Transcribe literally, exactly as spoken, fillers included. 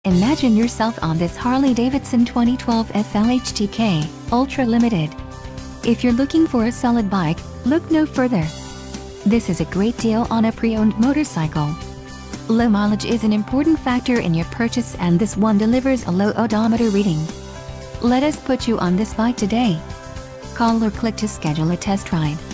Imagine yourself on this Harley-Davidson twenty twelve F L H T K, Ultra Limited. If you're looking for a solid bike, look no further. This is a great deal on a pre-owned motorcycle. Low mileage is an important factor in your purchase, and this one delivers a low odometer reading. Let us put you on this bike today. Call or click to schedule a test ride.